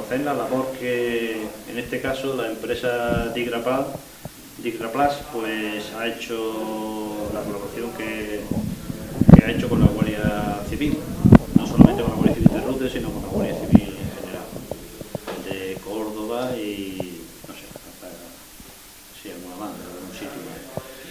reconocer la labor que en este caso la empresa Digraplas pues ha hecho, la colaboración que ha hecho con la Guardia Civil, no solamente con la Guardia Civil de Rute, sino con la Guardia Civil en general, de Córdoba y no sé, hasta sí, alguna más, en algún sitio más.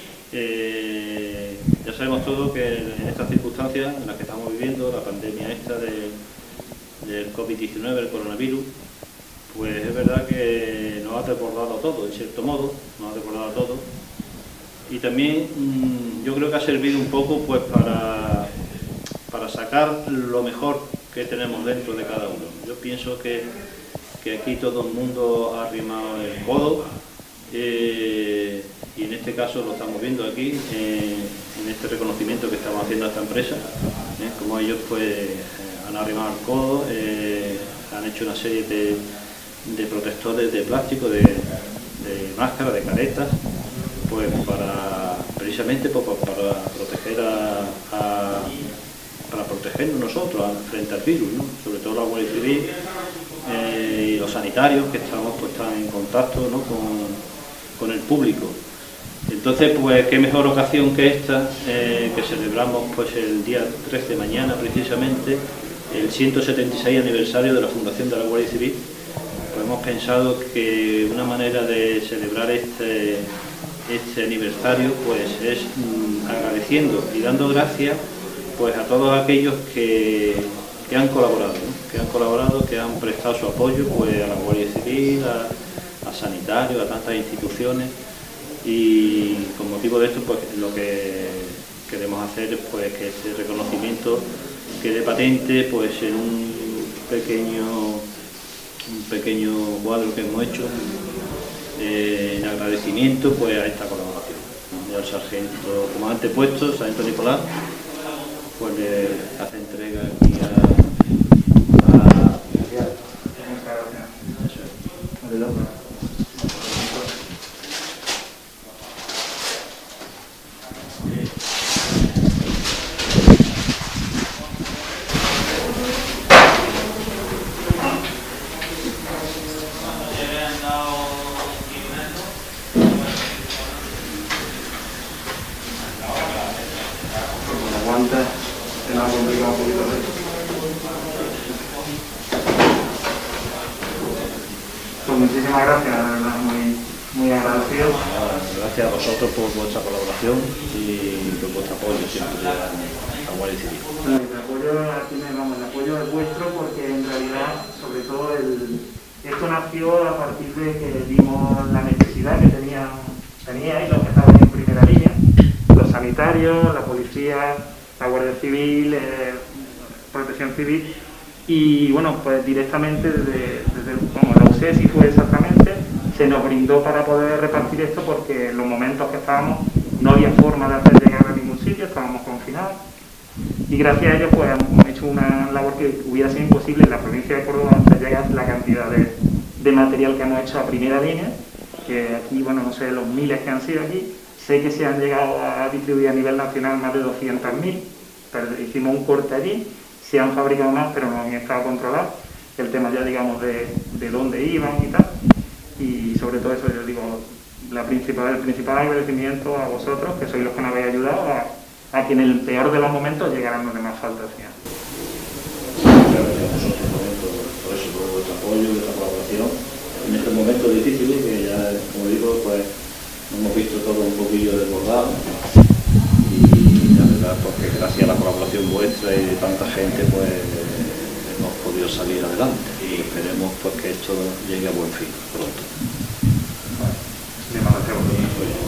Ya sabemos todos que en estas circunstancias en las que estamos viviendo, la pandemia esta del COVID-19, el coronavirus, pues es verdad que nos ha desbordado todo, en cierto modo, nos ha desbordado todo. Y también yo creo que ha servido un poco pues para sacar lo mejor que tenemos dentro de cada uno. Yo pienso que aquí todo el mundo ha arrimado el codo, y en este caso lo estamos viendo aquí, en este reconocimiento que estamos haciendo a esta empresa, como ellos pues han arrimado el codo, han hecho una serie de protectores de plástico, de máscaras, de caretas, pues precisamente para proteger para protegernos nosotros frente al virus, ¿no? Sobre todo la Guardia Civil y los sanitarios que están en contacto, ¿no? con el público. Entonces, pues qué mejor ocasión que esta, que celebramos pues el día 13 de mañana precisamente, el 176 aniversario de la fundación de la Guardia Civil. Pues hemos pensado que una manera de celebrar este aniversario pues es agradeciendo y dando gracias pues a todos aquellos que han colaborado, ¿no? que han prestado su apoyo pues a la Guardia Civil, a sanitarios, a tantas instituciones, y con motivo de esto pues lo que queremos hacer es pues que este reconocimiento quede patente pues en un pequeño cuadro que hemos hecho en agradecimiento pues a esta colaboración. Y al sargento comandante puesto, sargento Nicolás, pues le hace entrega aquí Pues muchísimas gracias, la verdad, muy agradecido. Gracias a vosotros por vuestra colaboración y por vuestro apoyo siempre a la Guardia Civil. Bueno, el apoyo es vuestro, porque en realidad, sobre todo, esto nació a partir de que vimos la necesidad que teníais los que estaban en primera línea, los sanitarios, la policía, la Guardia Civil, Protección Civil, y bueno, pues directamente desde la UCESI fue exactamente, se nos brindó para poder repartir esto, porque en los momentos que estábamos no había forma de hacer llegar a ningún sitio, estábamos confinados, y gracias a ellos pues hemos hecho una labor que hubiera sido imposible en la provincia de Córdoba hacer llegar la cantidad de material que hemos hecho a primera línea, que aquí, bueno, no sé los miles que han sido aquí. Sé que se han llegado a distribuir a nivel nacional más de 200.000, pero hicimos un corte allí, se han fabricado más, pero no han estado controlados. El tema ya, digamos, de dónde iban y tal. Y sobre todo eso, yo digo, el principal agradecimiento a vosotros, que sois los que nos habéis ayudado a que en el peor de los momentos llegaran los demás faltas. Gracias a vosotros por eso, por vuestro apoyo, vuestra colaboración en estos momentos difíciles, que ya, como digo, pues hemos visto todo un poquillo desbordado, y la verdad porque gracias a la colaboración vuestra y de tanta gente pues hemos podido salir adelante, y esperemos pues que esto llegue a buen fin pronto. Gracias a vosotros.